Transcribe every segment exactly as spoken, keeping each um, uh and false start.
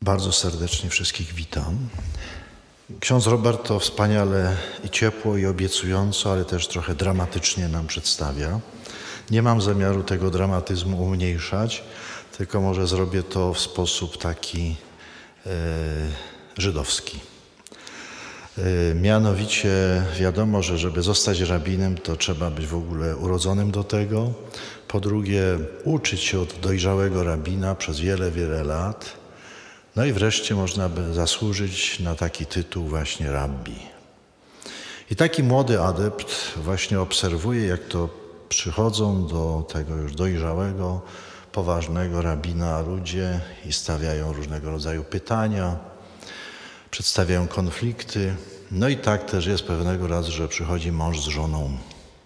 Bardzo serdecznie wszystkich witam. Ksiądz Robert to wspaniale i ciepło i obiecująco, ale też trochę dramatycznie nam przedstawia. Nie mam zamiaru tego dramatyzmu umniejszać, tylko może zrobię to w sposób taki e, żydowski. E, mianowicie wiadomo, że żeby zostać rabinem, to trzeba być w ogóle urodzonym do tego. Po drugie, uczyć się od dojrzałego rabina przez wiele, wiele lat. No i wreszcie można by zasłużyć na taki tytuł właśnie rabbi. I taki młody adept właśnie obserwuje, jak to przychodzą do tego już dojrzałego, poważnego rabina ludzie i stawiają różnego rodzaju pytania, przedstawiają konflikty. No i tak też jest pewnego razu, że przychodzi mąż z żoną.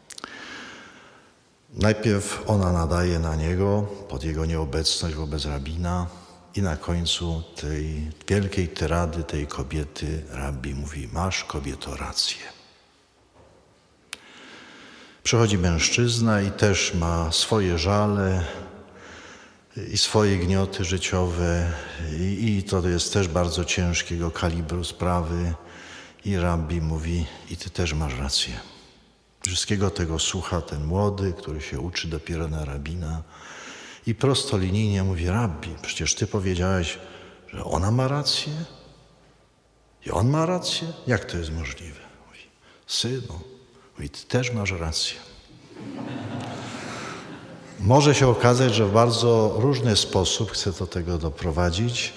Najpierw ona nadaje na niego pod jego nieobecność wobec rabina i na końcu tej wielkiej tyrady tej kobiety rabbi mówi: masz, kobieto, rację. Przychodzi mężczyzna i też ma swoje żale i swoje gnioty życiowe i, i to jest też bardzo ciężkiego kalibru sprawy i rabbi mówi: i ty też masz rację. Wszystkiego tego słucha ten młody, który się uczy dopiero na rabina i prostolinijnie mówi: rabbi, przecież ty powiedziałeś, że ona ma rację i on ma rację? Jak to jest możliwe? Mówi: synu, mówi, ty też masz rację. Może się okazać, że w bardzo różny sposób chcę do tego doprowadzić.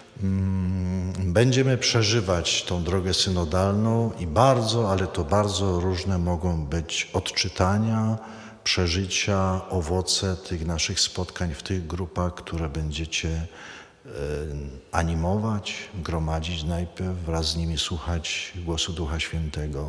Będziemy przeżywać tą drogę synodalną i bardzo, ale to bardzo różne mogą być odczytania, przeżycia, owoce tych naszych spotkań w tych grupach, które będziecie animować, gromadzić najpierw, wraz z nimi słuchać głosu Ducha Świętego.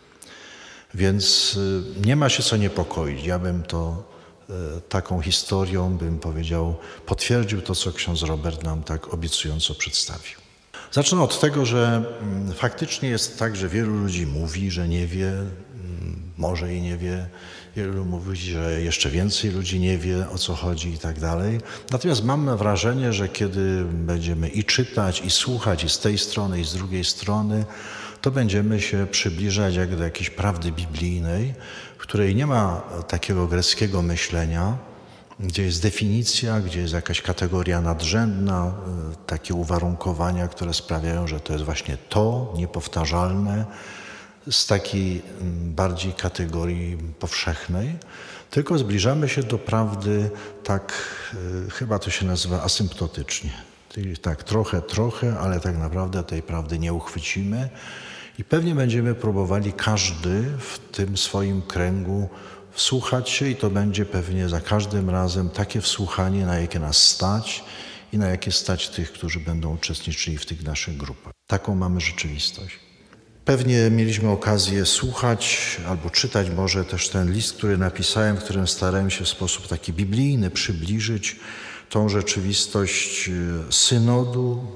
Więc nie ma się co niepokoić. Ja bym to taką historią, bym powiedział, potwierdził to, co ksiądz Robert nam tak obiecująco przedstawił. Zacznę od tego, że faktycznie jest tak, że wielu ludzi mówi, że nie wie, może i nie wie. Wielu mówi, że jeszcze więcej ludzi nie wie, o co chodzi i tak dalej. Natomiast mam wrażenie, że kiedy będziemy i czytać, i słuchać, i z tej strony, i z drugiej strony, to będziemy się przybliżać jak do jakiejś prawdy biblijnej, w której nie ma takiego greckiego myślenia, gdzie jest definicja, gdzie jest jakaś kategoria nadrzędna, takie uwarunkowania, które sprawiają, że to jest właśnie to niepowtarzalne, z takiej bardziej kategorii powszechnej, tylko zbliżamy się do prawdy tak, chyba to się nazywa asymptotycznie. Czyli tak trochę, trochę, ale tak naprawdę tej prawdy nie uchwycimy i pewnie będziemy próbowali każdy w tym swoim kręgu wsłuchać się i to będzie pewnie za każdym razem takie wsłuchanie, na jakie nas stać i na jakie stać tych, którzy będą uczestniczyli w tych naszych grupach. Taką mamy rzeczywistość. Pewnie mieliśmy okazję słuchać albo czytać może też ten list, który napisałem, w którym starałem się w sposób taki biblijny przybliżyć tą rzeczywistość synodu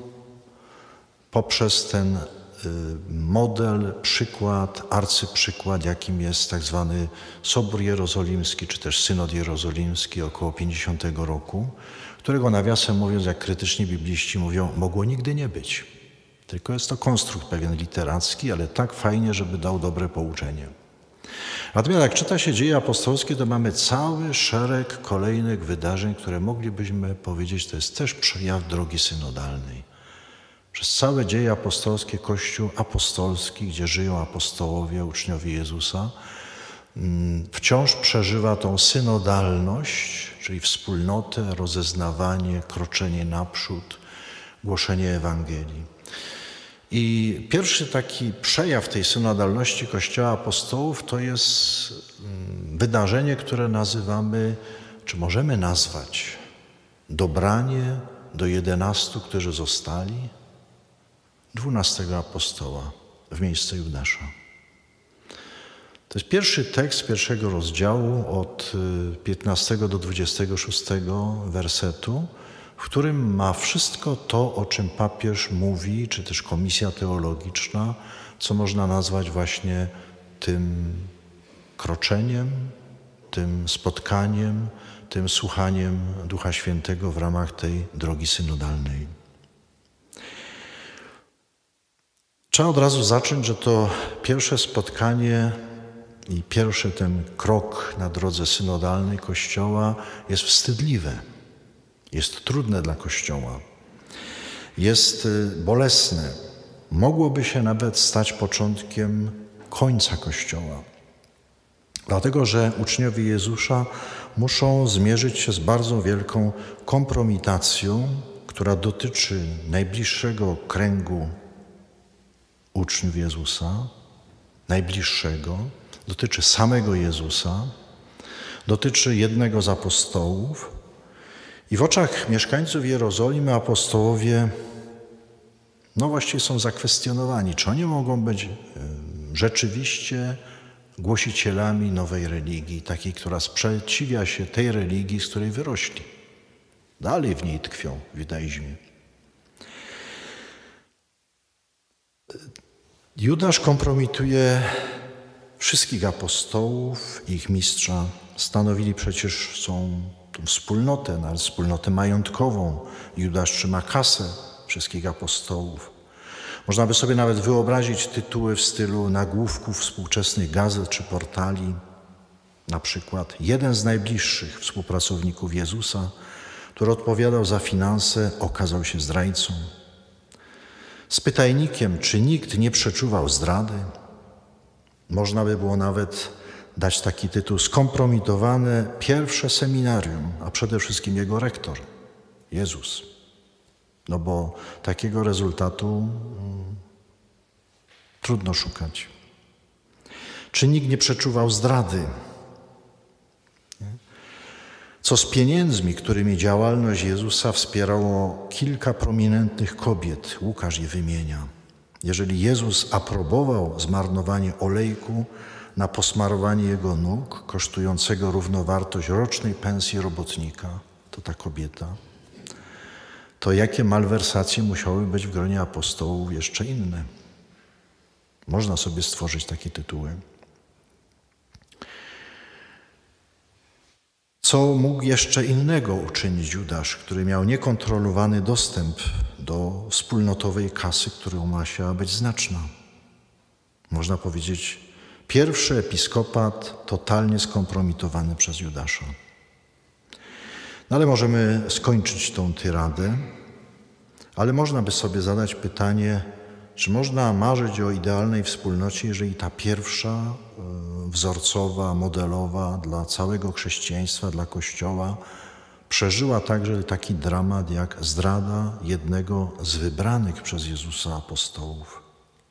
poprzez ten model, przykład, arcyprzykład, jakim jest tak zwany Sobór Jerozolimski, czy też Synod Jerozolimski około pięćdziesiątego roku, którego nawiasem mówiąc, jak krytyczni bibliści mówią, mogło nigdy nie być. Tylko jest to konstrukt pewien literacki, ale tak fajnie, żeby dał dobre pouczenie. Natomiast jak czyta się Dzieje Apostolskie, to mamy cały szereg kolejnych wydarzeń, które moglibyśmy powiedzieć, to jest też przejaw drogi synodalnej. Przez całe Dzieje Apostolskie, Kościół apostolski, gdzie żyją apostołowie, uczniowie Jezusa, wciąż przeżywa tą synodalność, czyli wspólnotę, rozeznawanie, kroczenie naprzód, głoszenie Ewangelii. I pierwszy taki przejaw tej synodalności Kościoła Apostołów to jest wydarzenie, które nazywamy, czy możemy nazwać, dobranie do jedenastu, którzy zostali, dwunastego apostoła w miejsce Judasza. To jest pierwszy tekst pierwszego rozdziału od piętnastego do dwudziestego szóstego wersetu, w którym ma wszystko to, o czym papież mówi, czy też komisja teologiczna, co można nazwać właśnie tym kroczeniem, tym spotkaniem, tym słuchaniem Ducha Świętego w ramach tej drogi synodalnej. Trzeba od razu zacząć, że to pierwsze spotkanie i pierwszy ten krok na drodze synodalnej Kościoła jest wstydliwe, jest trudne dla Kościoła, jest bolesne. Mogłoby się nawet stać początkiem końca Kościoła. Dlatego, że uczniowie Jezusa muszą zmierzyć się z bardzo wielką kompromitacją, która dotyczy najbliższego kręgu uczniów Jezusa, najbliższego, dotyczy samego Jezusa, dotyczy jednego z apostołów. I w oczach mieszkańców Jerozolimy apostołowie no właściwie są zakwestionowani, czy oni mogą być rzeczywiście głosicielami nowej religii, takiej, która sprzeciwia się tej religii, z której wyrośli. Dalej w niej tkwią w judaizmie. Judasz kompromituje wszystkich apostołów i ich mistrza. Stanowili przecież są tą wspólnotę, nawet wspólnotę majątkową. Judasz trzyma kasę wszystkich apostołów. Można by sobie nawet wyobrazić tytuły w stylu nagłówków współczesnych gazet czy portali. Na przykład jeden z najbliższych współpracowników Jezusa, który odpowiadał za finanse, okazał się zdrajcą. Z pytajnikiem, czy nikt nie przeczuwał zdrady. Można by było nawet dać taki tytuł: skompromitowane pierwsze seminarium, a przede wszystkim jego rektor, Jezus. No bo takiego rezultatu hmm, trudno szukać. Czy nikt nie przeczuwał zdrady? Co z pieniędzmi, którymi działalność Jezusa wspierało kilka prominentnych kobiet? Łukasz je wymienia. Jeżeli Jezus aprobował zmarnowanie olejku na posmarowanie Jego nóg, kosztującego równowartość rocznej pensji robotnika, to ta kobieta, to jakie malwersacje musiały być w gronie apostołów jeszcze inne? Można sobie stworzyć takie tytuły. Co mógł jeszcze innego uczynić Judasz, który miał niekontrolowany dostęp do wspólnotowej kasy, która musiała być znaczna? Można powiedzieć, pierwszy episkopat totalnie skompromitowany przez Judasza. No ale możemy skończyć tą tyradę, ale można by sobie zadać pytanie, czy można marzyć o idealnej wspólnocie, jeżeli ta pierwsza, wzorcowa, modelowa dla całego chrześcijaństwa, dla Kościoła przeżyła także taki dramat jak zdrada jednego z wybranych przez Jezusa apostołów.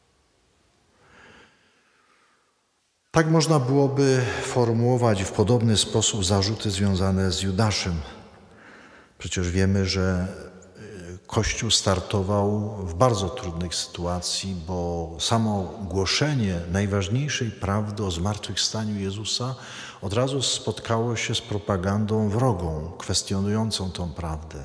Tak można byłoby formułować w podobny sposób zarzuty związane z Judaszem. Przecież wiemy, że Kościół startował w bardzo trudnej sytuacji, bo samo głoszenie najważniejszej prawdy o zmartwychwstaniu Jezusa od razu spotkało się z propagandą wrogą, kwestionującą tą prawdę.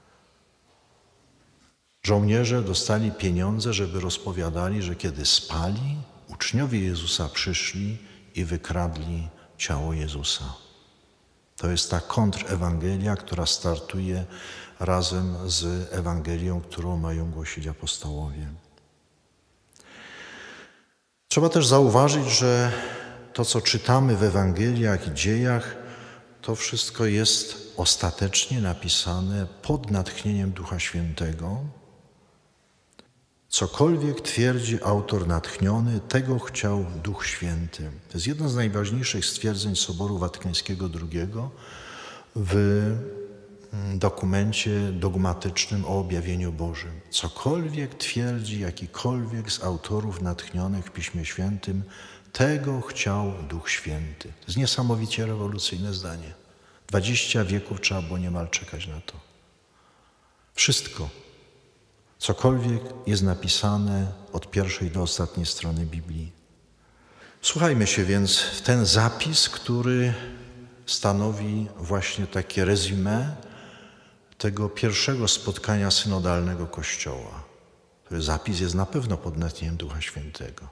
Żołnierze dostali pieniądze, żeby rozpowiadali, że kiedy spali, uczniowie Jezusa przyszli i wykradli ciało Jezusa. To jest ta kontrewangelia, która startuje razem z Ewangelią, którą mają głosić apostołowie. Trzeba też zauważyć, że to, co czytamy w Ewangeliach i dziejach, to wszystko jest ostatecznie napisane pod natchnieniem Ducha Świętego. Cokolwiek twierdzi autor natchniony, tego chciał Duch Święty. To jest jedno z najważniejszych stwierdzeń Soboru Watykańskiego drugiego w dokumencie dogmatycznym o objawieniu Bożym. Cokolwiek twierdzi jakikolwiek z autorów natchnionych w Piśmie Świętym, tego chciał Duch Święty. To jest niesamowicie rewolucyjne zdanie. Dwadzieścia wieków trzeba było niemal czekać na to. Wszystko, cokolwiek jest napisane od pierwszej do ostatniej strony Biblii. Słuchajmy się więc w ten zapis, który stanowi właśnie takie resume tego pierwszego spotkania synodalnego Kościoła. Ten zapis jest na pewno pod natchnieniem Ducha Świętego.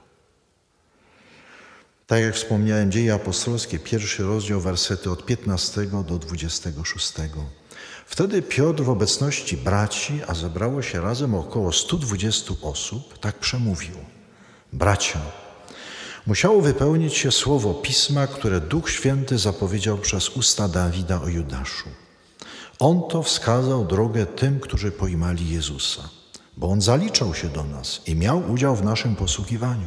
Tak jak wspomniałem, Dzieje Apostolskie, pierwszy rozdział, wersety od piętnastego do dwudziestego szóstego. Wtedy Piotr w obecności braci, a zebrało się razem około stu dwudziestu osób, tak przemówił. Bracia, musiało wypełnić się słowo Pisma, które Duch Święty zapowiedział przez usta Dawida o Judaszu. On to wskazał drogę tym, którzy pojmali Jezusa, bo On zaliczał się do nas i miał udział w naszym posługiwaniu.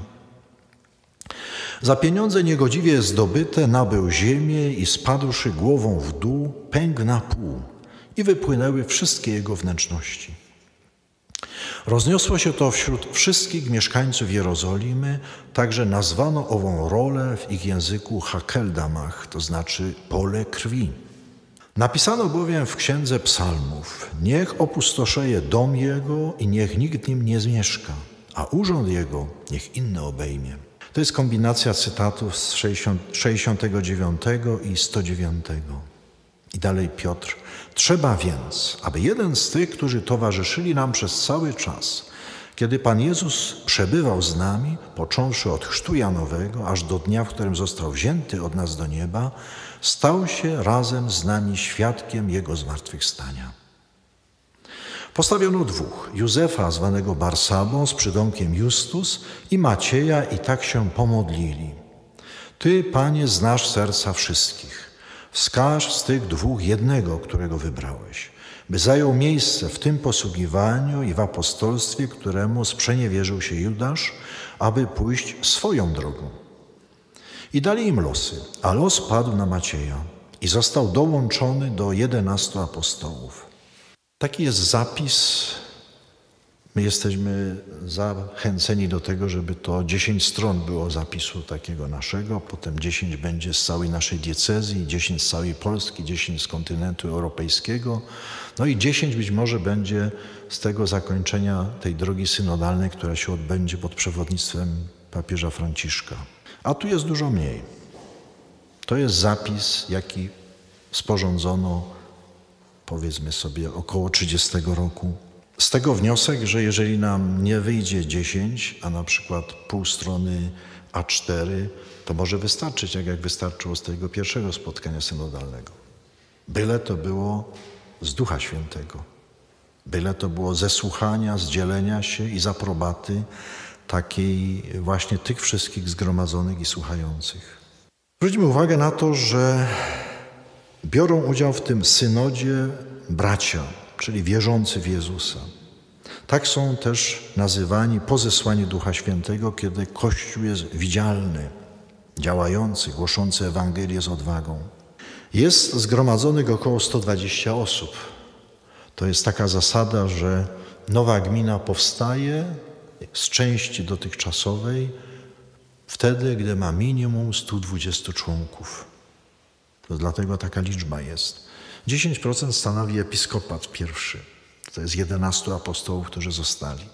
Za pieniądze niegodziwie zdobyte nabył ziemię i spadłszy głową w dół, pękł na pół i wypłynęły wszystkie jego wnętrzności. Rozniosło się to wśród wszystkich mieszkańców Jerozolimy, także nazwano ową rolę w ich języku Hakeldamach, to znaczy pole krwi. Napisano bowiem w Księdze Psalmów: niech opustoszeje dom jego i niech nikt nim nie zmieszka, a urząd jego niech inny obejmie. To jest kombinacja cytatów z sześćdziesiątego dziewiątego i sto dziewiątego. I dalej Piotr. Trzeba więc, aby jeden z tych, którzy towarzyszyli nam przez cały czas, kiedy Pan Jezus przebywał z nami, począwszy od chrztu Janowego, aż do dnia, w którym został wzięty od nas do nieba, stał się razem z nami świadkiem Jego zmartwychwstania. Postawiono dwóch, Józefa zwanego Barsabą z przydomkiem Justus i Macieja i tak się pomodlili. Ty, Panie, znasz serca wszystkich. Wskaż z tych dwóch jednego, którego wybrałeś, by zajął miejsce w tym posługiwaniu i w apostolstwie, któremu sprzeniewierzył się Judasz, aby pójść swoją drogą. I dali im losy, a los padł na Macieja i został dołączony do jedenastu apostołów. Taki jest zapis. My jesteśmy zachęceni do tego, żeby to dziesięć stron było zapisu takiego naszego, potem dziesięć będzie z całej naszej diecezji, dziesięć z całej Polski, dziesięć z kontynentu europejskiego, no i dziesięć być może będzie z tego zakończenia tej drogi synodalnej, która się odbędzie pod przewodnictwem papieża Franciszka. A tu jest dużo mniej. To jest zapis, jaki sporządzono, powiedzmy sobie, około trzydziestego roku. Z tego wniosek, że jeżeli nam nie wyjdzie dziesięć, a na przykład pół strony A cztery, to może wystarczyć, jak, jak wystarczyło z tego pierwszego spotkania synodalnego. Byle to było z Ducha Świętego. Byle to było ze słuchania, z dzielenia się i z aprobaty takiej właśnie tych wszystkich zgromadzonych i słuchających. Zwróćmy uwagę na to, że biorą udział w tym synodzie bracia, czyli wierzący w Jezusa. Tak są też nazywani po zesłaniu Ducha Świętego, kiedy Kościół jest widzialny, działający, głoszący Ewangelię z odwagą. Jest zgromadzonych około sto dwadzieścia osób. To jest taka zasada, że nowa gmina powstaje z części dotychczasowej wtedy, gdy ma minimum stu dwudziestu członków. To dlatego taka liczba jest. dziesięć procent stanowi episkopat pierwszy. To jest jedenastu apostołów, którzy zostali.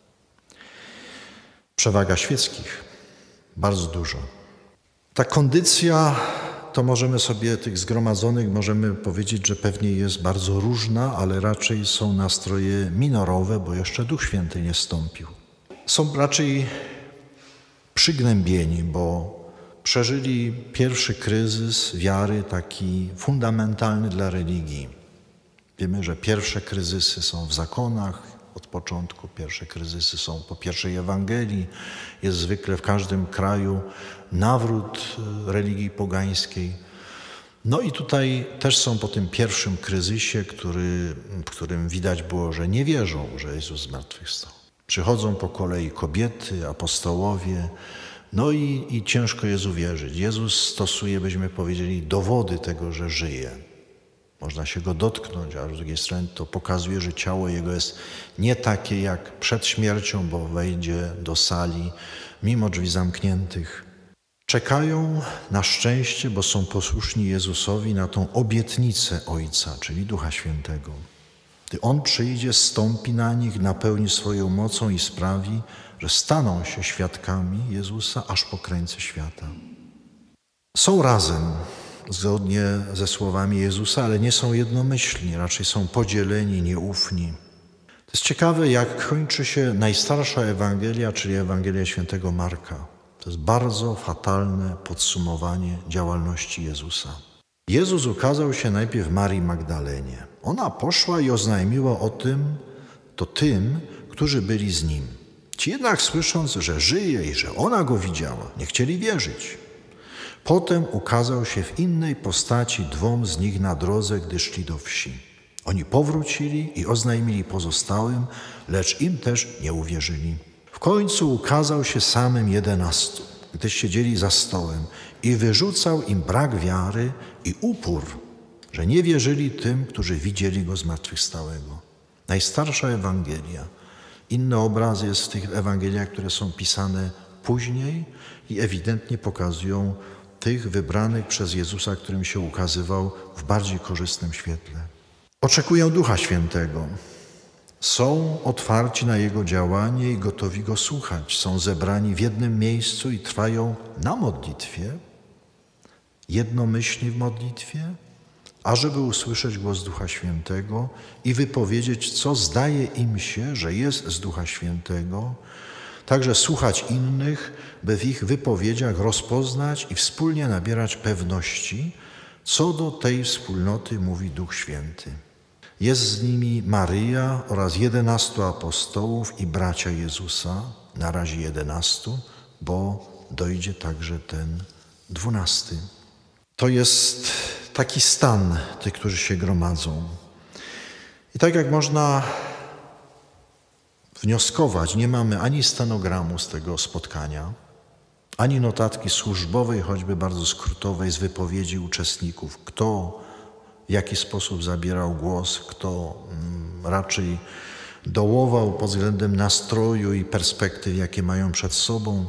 Przewaga świeckich. Bardzo dużo. Ta kondycja, to możemy sobie tych zgromadzonych, możemy powiedzieć, że pewnie jest bardzo różna, ale raczej są nastroje minorowe, bo jeszcze Duch Święty nie zstąpił. Są raczej przygnębieni, bo przeżyli pierwszy kryzys wiary, taki fundamentalny dla religii. Wiemy, że pierwsze kryzysy są w zakonach od początku, pierwsze kryzysy są po pierwszej Ewangelii. Jest zwykle w każdym kraju nawrót religii pogańskiej. No i tutaj też są po tym pierwszym kryzysie, który, w którym widać było, że nie wierzą, że Jezus zmartwychwstał. Przychodzą po kolei kobiety, apostołowie, no i, i ciężko jest uwierzyć. Jezus stosuje, byśmy powiedzieli, dowody tego, że żyje. Można się go dotknąć, a z drugiej strony to pokazuje, że ciało jego jest nie takie jak przed śmiercią, bo wejdzie do sali mimo drzwi zamkniętych. Czekają na szczęście, bo są posłuszni Jezusowi, na tą obietnicę Ojca, czyli Ducha Świętego. Gdy On przyjdzie, stąpi na nich, napełni swoją mocą i sprawi, że staną się świadkami Jezusa aż po krańce świata. Są razem, zgodnie ze słowami Jezusa, ale nie są jednomyślni, raczej są podzieleni, nieufni. To jest ciekawe, jak kończy się najstarsza Ewangelia, czyli Ewangelia świętego Marka. To jest bardzo fatalne podsumowanie działalności Jezusa. Jezus ukazał się najpierw Marii Magdalenie. Ona poszła i oznajmiła o tym to tym, którzy byli z Nim. Ci jednak słysząc, że żyje i że ona go widziała, nie chcieli wierzyć. Potem ukazał się w innej postaci dwom z nich na drodze, gdy szli do wsi. Oni powrócili i oznajmili pozostałym, lecz im też nie uwierzyli. W końcu ukazał się samym jedenastu, gdy siedzieli za stołem i wyrzucał im brak wiary i upór, że nie wierzyli tym, którzy widzieli go zmartwychwstałego. Najstarsza Ewangelia. Inny obraz jest w tych Ewangeliach, które są pisane później i ewidentnie pokazują tych wybranych przez Jezusa, którym się ukazywał w bardziej korzystnym świetle. Oczekują Ducha Świętego. Są otwarci na Jego działanie i gotowi Go słuchać. Są zebrani w jednym miejscu i trwają na modlitwie, jednomyślnie w modlitwie, ażeby usłyszeć głos Ducha Świętego i wypowiedzieć, co zdaje im się, że jest z Ducha Świętego, także słuchać innych, by w ich wypowiedziach rozpoznać i wspólnie nabierać pewności, co do tej wspólnoty mówi Duch Święty. Jest z nimi Maryja oraz jedenastu apostołów i bracia Jezusa, na razie jedenastu, bo dojdzie także ten dwunasty. To jest taki stan tych, którzy się gromadzą. I tak jak można wnioskować, nie mamy ani stenogramu z tego spotkania, ani notatki służbowej, choćby bardzo skrótowej, z wypowiedzi uczestników, kto w jaki sposób zabierał głos, kto raczej dołował pod względem nastroju i perspektyw, jakie mają przed sobą.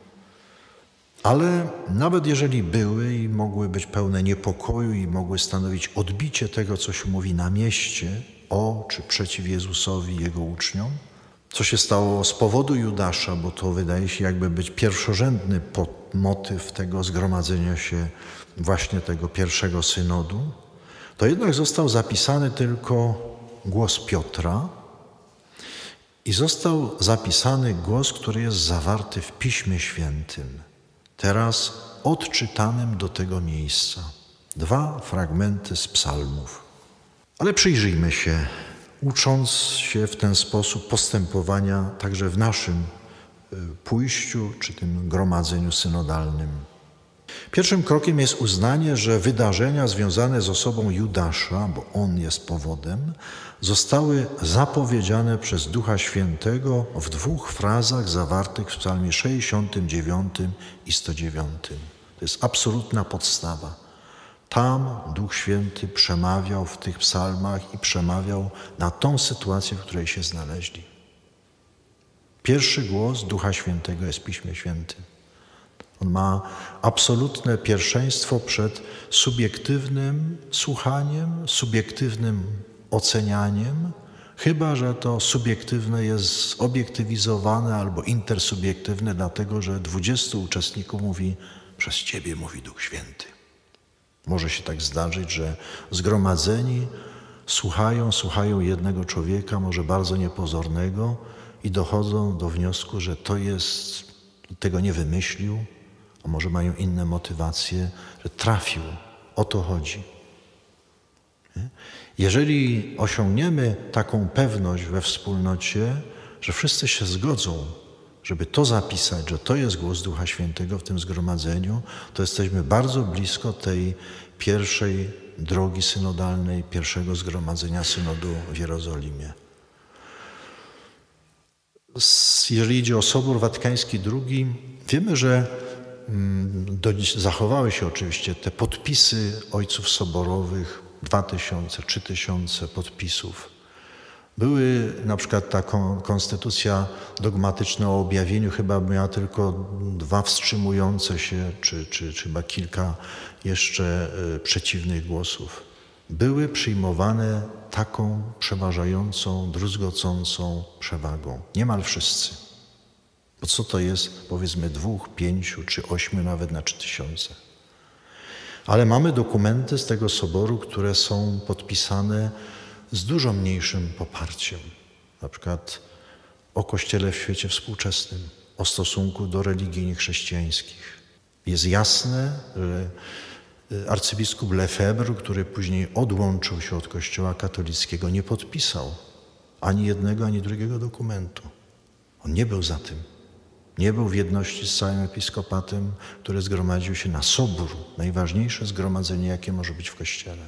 Ale nawet jeżeli były i mogły być pełne niepokoju i mogły stanowić odbicie tego, co się mówi na mieście o czy przeciw Jezusowi i Jego uczniom, co się stało z powodu Judasza, bo to wydaje się jakby być pierwszorzędny motyw tego zgromadzenia się właśnie tego pierwszego synodu, to jednak został zapisany tylko głos Piotra i został zapisany głos, który jest zawarty w Piśmie Świętym, teraz odczytanym do tego miejsca. Dwa fragmenty z psalmów. Ale przyjrzyjmy się, ucząc się w ten sposób postępowania także w naszym pójściu czy tym gromadzeniu synodalnym. Pierwszym krokiem jest uznanie, że wydarzenia związane z osobą Judasza, bo on jest powodem, zostały zapowiedziane przez Ducha Świętego w dwóch frazach zawartych w psalmie sześćdziesiątym dziewiątym i sto dziewiątym. To jest absolutna podstawa. Tam Duch Święty przemawiał w tych psalmach i przemawiał na tą sytuację, w której się znaleźli. Pierwszy głos Ducha Świętego jest w Piśmie Świętym. On ma absolutne pierwszeństwo przed subiektywnym słuchaniem, subiektywnym ocenianiem, chyba że to subiektywne jest zobiektywizowane albo intersubiektywne, dlatego że dwudziestu uczestników mówi, przez Ciebie mówi Duch Święty. Może się tak zdarzyć, że zgromadzeni słuchają, słuchają jednego człowieka, może bardzo niepozornego i dochodzą do wniosku, że to jest, tego nie wymyślił, a może mają inne motywacje, że trafił. O to chodzi. Jeżeli osiągniemy taką pewność we wspólnocie, że wszyscy się zgodzą, żeby to zapisać, że to jest głos Ducha Świętego w tym zgromadzeniu, to jesteśmy bardzo blisko tej pierwszej drogi synodalnej, pierwszego zgromadzenia synodu w Jerozolimie. Jeżeli idzie o Sobór Watykański drugi, wiemy, że do dziś zachowały się oczywiście te podpisy ojców soborowych, dwa tysiące, trzy tysiące podpisów. Były na przykład ta konstytucja dogmatyczna o objawieniu, chyba miała tylko dwa wstrzymujące się, czy, czy, czy chyba kilka jeszcze przeciwnych głosów. Były przyjmowane taką przeważającą, druzgocącą przewagą. Niemal wszyscy. Bo co to jest, powiedzmy, dwóch, pięciu czy ośmiu nawet na trzy tysiące. Ale mamy dokumenty z tego soboru, które są podpisane z dużo mniejszym poparciem. Na przykład o Kościele w świecie współczesnym, o stosunku do religii niechrześcijańskich. Jest jasne, że arcybiskup Lefebvre, który później odłączył się od Kościoła katolickiego, nie podpisał ani jednego, ani drugiego dokumentu. On nie był za tym. Nie był w jedności z całym episkopatem, który zgromadził się na sobór, najważniejsze zgromadzenie, jakie może być w Kościele.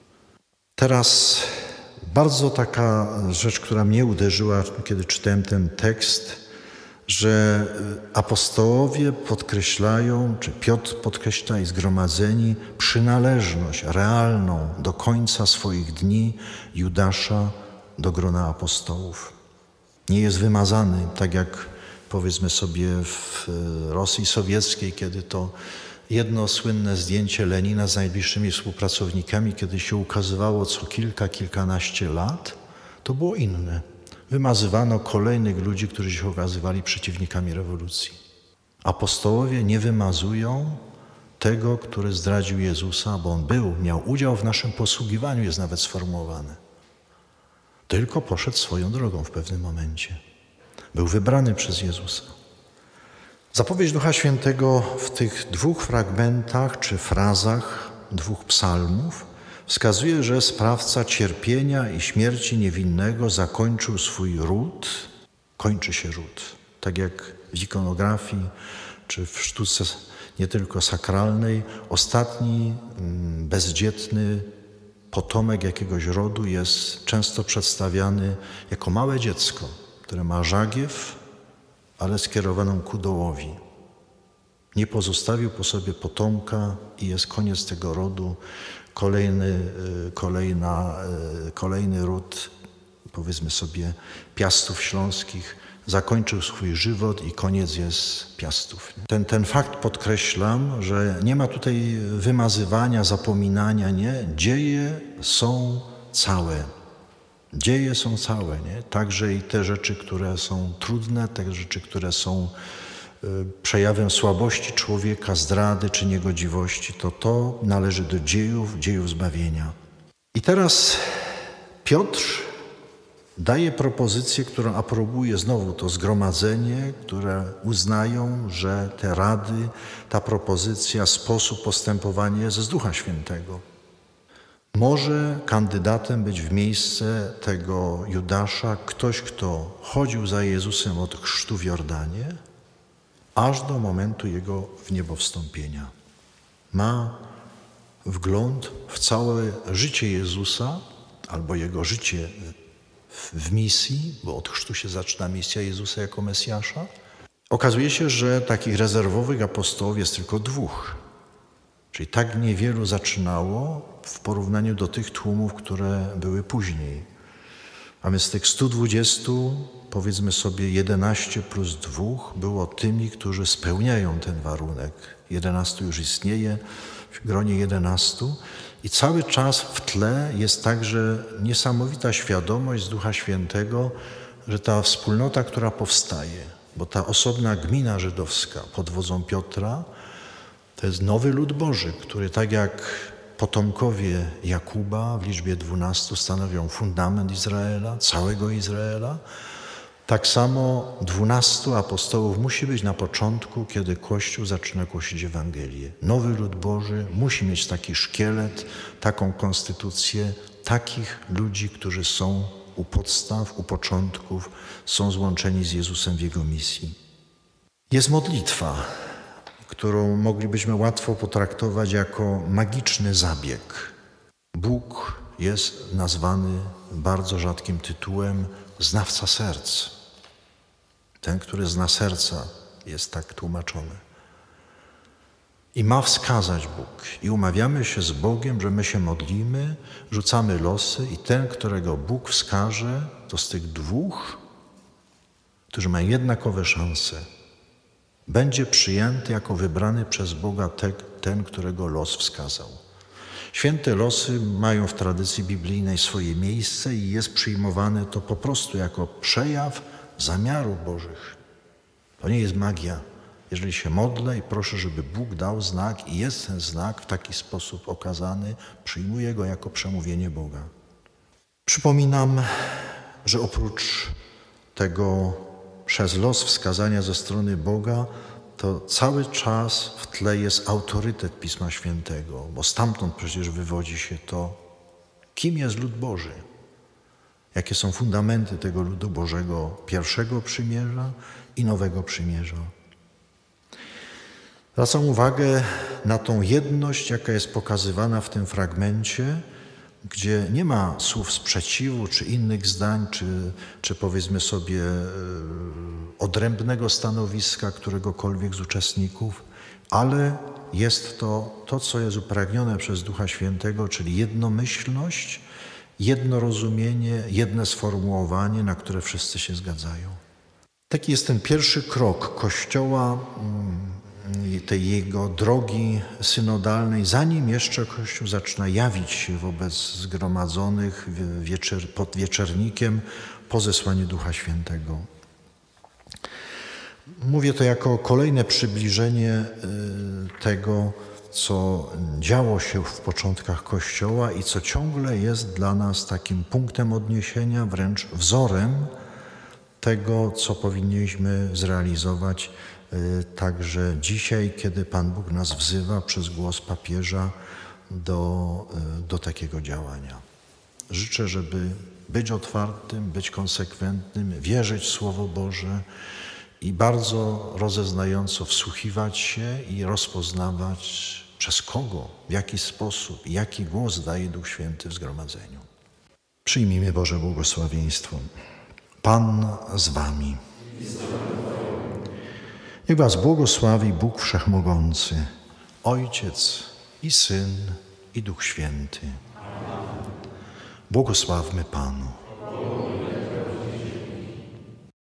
Teraz bardzo taka rzecz, która mnie uderzyła, kiedy czytałem ten tekst, że apostołowie podkreślają, czy Piotr podkreśla i zgromadzeni, przynależność realną do końca swoich dni Judasza do grona apostołów. Nie jest wymazany, tak jak powiedzmy sobie w Rosji sowieckiej, kiedy to jedno słynne zdjęcie Lenina z najbliższymi współpracownikami, kiedy się ukazywało co kilka, kilkanaście lat, to było inne. Wymazywano kolejnych ludzi, którzy się okazywali przeciwnikami rewolucji. Apostołowie nie wymazują tego, który zdradził Jezusa, bo on był, miał udział w naszym posługiwaniu, jest nawet sformułowane. Tylko poszedł swoją drogą w pewnym momencie. Był wybrany przez Jezusa. Zapowiedź Ducha Świętego w tych dwóch fragmentach czy frazach dwóch psalmów wskazuje, że sprawca cierpienia i śmierci niewinnego zakończył swój ród, kończy się ród. Tak jak w ikonografii czy w sztuce nie tylko sakralnej, ostatni bezdzietny potomek jakiegoś rodu jest często przedstawiany jako małe dziecko, które ma żagiew, ale skierowaną ku dołowi. Nie pozostawił po sobie potomka i jest koniec tego rodu. Kolejny, kolejna, kolejny ród, powiedzmy sobie, Piastów śląskich, zakończył swój żywot i koniec jest Piastów. Ten, ten fakt podkreślam, że nie ma tutaj wymazywania, zapominania, nie. Dzieje są całe. Dzieje są całe, nie? Także i te rzeczy, które są trudne, te rzeczy, które są przejawem słabości człowieka, zdrady czy niegodziwości, to to należy do dziejów, dziejów zbawienia. I teraz Piotr daje propozycję, którą aprobuje znowu to zgromadzenie, które uznają, że te rady, ta propozycja, sposób postępowania jest z Ducha Świętego. Może kandydatem być w miejsce tego Judasza ktoś, kto chodził za Jezusem od chrztu w Jordanie, aż do momentu Jego wniebowstąpienia. Ma wgląd w całe życie Jezusa, albo Jego życie w misji, bo od chrztu się zaczyna misja Jezusa jako Mesjasza. Okazuje się, że takich rezerwowych apostołów jest tylko dwóch. Czyli tak niewielu zaczynało w porównaniu do tych tłumów, które były później. A więc z tych stu dwudziestu, powiedzmy sobie, jedenaście plus dwóch było tymi, którzy spełniają ten warunek. jedenastu już istnieje, w gronie jedenastu. I cały czas w tle jest także niesamowita świadomość z Ducha Świętego, że ta wspólnota, która powstaje, bo ta osobna gmina żydowska pod wodzą Piotra, to jest nowy lud Boży, który tak jak potomkowie Jakuba w liczbie dwunastu stanowią fundament Izraela, całego Izraela, tak samo dwunastu apostołów musi być na początku, kiedy Kościół zaczyna głosić Ewangelię. Nowy lud Boży musi mieć taki szkielet, taką konstytucję, takich ludzi, którzy są u podstaw, u początków, są złączeni z Jezusem w Jego misji. Jest modlitwa, którą moglibyśmy łatwo potraktować jako magiczny zabieg. Bóg jest nazwany bardzo rzadkim tytułem znawca serc. Ten, który zna serca, jest tak tłumaczony. I ma wskazać Bóg. I umawiamy się z Bogiem, że my się modlimy, rzucamy losy i ten, którego Bóg wskaże, to z tych dwóch, którzy mają jednakowe szanse, będzie przyjęty jako wybrany przez Boga te, ten, którego los wskazał. Święte losy mają w tradycji biblijnej swoje miejsce i jest przyjmowane to po prostu jako przejaw zamiarów Bożych. To nie jest magia. Jeżeli się modlę i proszę, żeby Bóg dał znak i jest ten znak w taki sposób okazany, przyjmuję go jako przemówienie Boga. Przypominam, że oprócz tego przez los wskazania ze strony Boga, to cały czas w tle jest autorytet Pisma Świętego, bo stamtąd przecież wywodzi się to, kim jest lud Boży. jakie są fundamenty tego ludu Bożego pierwszego przymierza i nowego przymierza. Zwracam uwagę na tą jedność, jaka jest pokazywana w tym fragmencie, gdzie nie ma słów sprzeciwu, czy innych zdań, czy, czy powiedzmy sobie odrębnego stanowiska któregokolwiek z uczestników, ale jest to to, co jest upragnione przez Ducha Świętego, czyli jednomyślność, jedno rozumienie, jedno sformułowanie, na które wszyscy się zgadzają. Taki jest ten pierwszy krok Kościoła, tej jego drogi synodalnej, zanim jeszcze Kościół zaczyna jawić się wobec zgromadzonych wieczer, pod wieczernikiem po zesłaniu Ducha Świętego. Mówię to jako kolejne przybliżenie tego, co działo się w początkach Kościoła i co ciągle jest dla nas takim punktem odniesienia, wręcz wzorem tego, co powinniśmy zrealizować także dzisiaj, kiedy Pan Bóg nas wzywa przez głos papieża do, do takiego działania. Życzę, żeby być otwartym, być konsekwentnym, wierzyć w Słowo Boże i bardzo rozeznająco wsłuchiwać się i rozpoznawać, przez kogo, w jaki sposób, jaki głos daje Duch Święty w zgromadzeniu. Przyjmijmy Boże błogosławieństwo. Pan z wami. Niech was błogosławi Bóg Wszechmogący, Ojciec i Syn i Duch Święty. Błogosławmy Panu.